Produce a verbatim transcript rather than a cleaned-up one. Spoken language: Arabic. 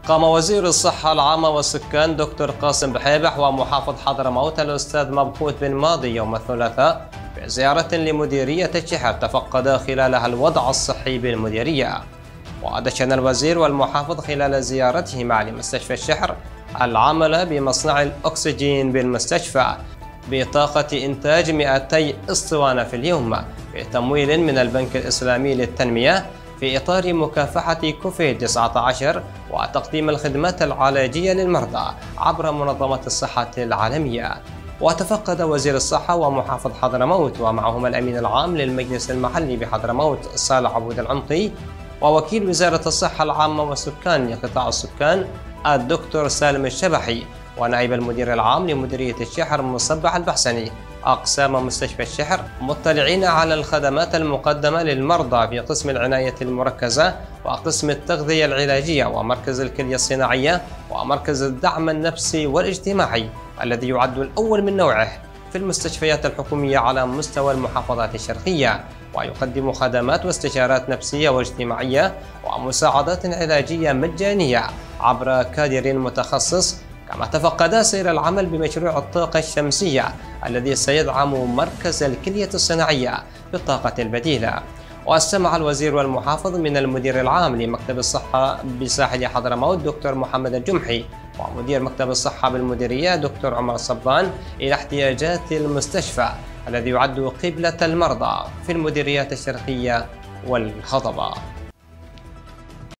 قام وزير الصحة العامة والسكان دكتور قاسم بحيبح ومحافظ حضرموت الأستاذ مبخوت بن ماضي يوم الثلاثاء بزيارة لمديرية الشحر تفقد خلالها الوضع الصحي بالمديرية. ودشن الوزير والمحافظ خلال زيارتهما لمستشفى الشحر العامل بمصنع الأكسجين بالمستشفى بطاقة إنتاج مئتي اسطوانة في اليوم بتمويل من البنك الإسلامي للتنمية في إطار مكافحة كوفيد تسعة عشر وتقديم الخدمات العلاجية للمرضى عبر منظمة الصحة العالمية. وتفقد وزير الصحة ومحافظ حضرموت ومعهما الأمين العام للمجلس المحلي بحضرموت صالح عبود العنقي ووكيل وزارة الصحة العامة والسكان لقطاع السكان الدكتور سالم الشبحي ونائب المدير العام لمديرية الشحر مصبح البحسني أقسام مستشفى الشحر مطلعين على الخدمات المقدمة للمرضى في قسم العناية المركزة وقسم التغذية العلاجية ومركز الكلية الصناعية ومركز الدعم النفسي والاجتماعي الذي يعد الأول من نوعه في المستشفيات الحكومية على مستوى المحافظات الشرقية، ويقدم خدمات واستشارات نفسية واجتماعية ومساعدات علاجية مجانية عبر كادر متخصص. كما تفقدا سير العمل بمشروع الطاقة الشمسية الذي سيدعم مركز الكلية الصناعية بالطاقة البديلة. واستمع الوزير والمحافظ من المدير العام لمكتب الصحة بساحل حضرموت دكتور محمد الجمحي ومدير مكتب الصحة بالمديرية دكتور عمر الصبان إلى احتياجات المستشفى الذي يعد قبلة المرضى في المديريات الشرقية والهضبة.